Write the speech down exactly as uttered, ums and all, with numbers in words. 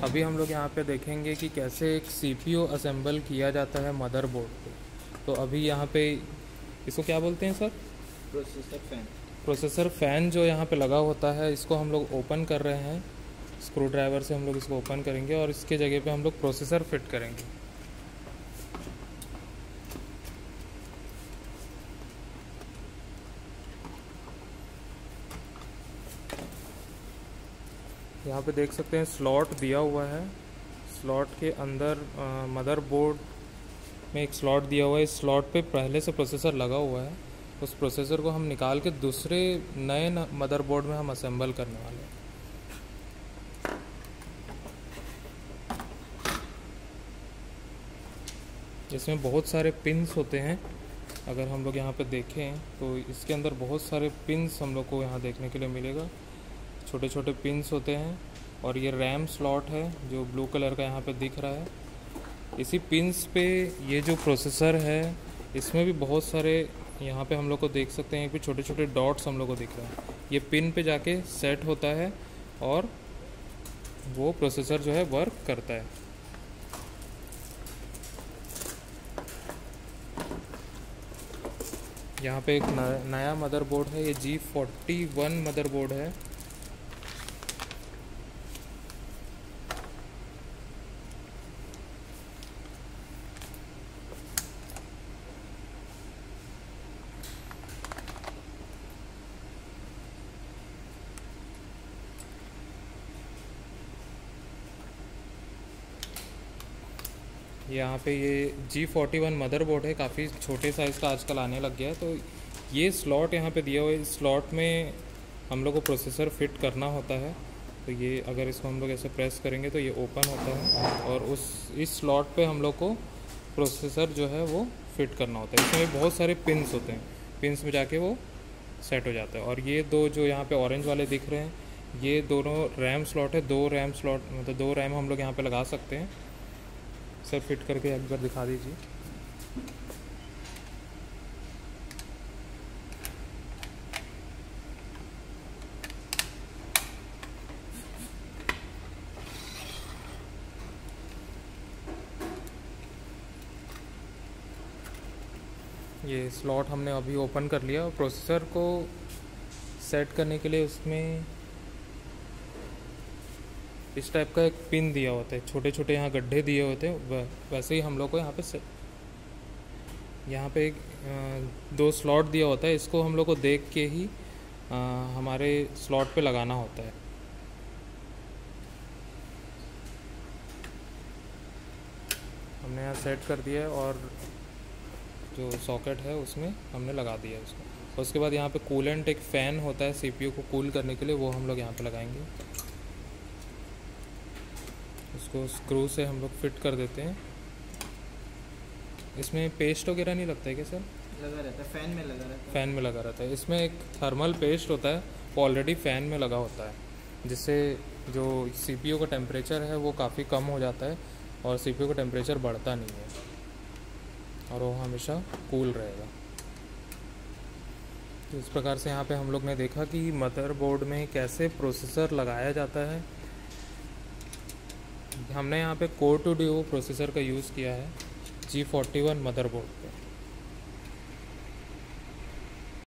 अभी हम लोग यहाँ पे देखेंगे कि कैसे एक सीपीयू असेंबल किया जाता है मदरबोर्ड पे। तो अभी यहाँ पे इसको क्या बोलते हैं sir? Processor fan. Processor fan जो यहाँ पे लगा होता है, इसको हम लोग ओपन कर रहे हैं। स्क्रू ड्राइवर से हम लोग इसको ओपन करेंगे और इसके जगह पे हम लोग प्रोसेसर फिट करेंगे। यहाँ पे देख सकते हैं स्लॉट दिया हुआ है। स्लॉट के अंदर मदरबोर्ड में एक स्लॉट दिया हुआ है। इस स्लॉट पे पहले से प्रोसेसर लगा हुआ है। उस प्रोसेसर को हम निकाल के दूसरे नए मदरबोर्ड में हम असेंबल करने वाले हैं। इसमें बहुत सारे पिन्स होते हैं। अगर हम लोग यहाँ पे देखें तो इसके अंदर बहुत सारे पिन्स हम लोग को यहाँ देखने के लिए मिलेगा। छोटे छोटे पिन्स होते हैं और ये रैम स्लॉट है जो ब्लू कलर का यहाँ पे दिख रहा है। इसी पिन्स पे ये जो प्रोसेसर है, इसमें भी बहुत सारे यहाँ पे हम लोग को देख सकते हैं कि छोटे छोटे डॉट्स हम लोग को दिख रहे हैं। ये पिन पे जाके सेट होता है और वो प्रोसेसर जो है वर्क करता है। यहाँ पे एक नया मदरबोर्ड है, ये जी फोर्टी वन मदरबोर्ड है। यहाँ पे ये जी फोर्टी वन मदरबोर्ड है, काफ़ी छोटे साइज़ का आजकल आने लग गया है। तो ये स्लॉट यहाँ पे दिया हुआ है। इस स्लॉट में हम लोग को प्रोसेसर फिट करना होता है। तो ये अगर इसको हम लोग ऐसे प्रेस करेंगे तो ये ओपन होता है और उस इस स्लॉट पे हम लोग को प्रोसेसर जो है वो फिट करना होता है। इसमें बहुत सारे पिन्स होते हैं, पिन्स में जाके वो सेट हो जाता है। और ये दो जो यहाँ पे ऑरेंज वाले दिख रहे हैं, ये दोनों रैम स्लॉट है। दो रैम स्लॉट मतलब दो रैम हम लोग यहाँ पे लगा सकते हैं। सर फिट करके एक बार दिखा दीजिए। ये स्लॉट हमने अभी ओपन कर लिया और प्रोसेसर को सेट करने के लिए उसमें इस टाइप का एक पिन दिया होता है। छोटे छोटे यहाँ गड्ढे दिए होते हैं, वैसे ही हम लोग को यहाँ पे से यहाँ पे एक दो स्लॉट दिया होता है। इसको हम लोग को देख के ही आ, हमारे स्लॉट पे लगाना होता है। हमने यहाँ सेट कर दिया है और जो सॉकेट है उसमें हमने लगा दिया है उसको। उसके बाद यहाँ पे कूलेंट एक फ़ैन होता है सीपीयू को कूल करने के लिए, वो हम लोग यहाँ पे लगाएंगे। उसको स्क्रू से हम लोग फिट कर देते हैं। इसमें पेस्ट वगैरह नहीं लगता है क्या सर? लगा रहता है, फ़ैन में लगा रहता है। फ़ैन में लगा रहता है। इसमें एक थर्मल पेस्ट होता है, वो ऑलरेडी फ़ैन में लगा होता है, जिससे जो सीपीयू का टेम्परेचर है वो काफ़ी कम हो जाता है और सीपीयू का टेम्परेचर बढ़ता नहीं है और वो हमेशा कूल रहेगा। तो इस प्रकार से यहाँ पे हम लोग ने देखा कि मदरबोर्ड में कैसे प्रोसेसर लगाया जाता है। हमने यहाँ पे कोर टू ड्यू प्रोसेसर का यूज़ किया है जी फोर्टी वन मदरबोर्ड पे।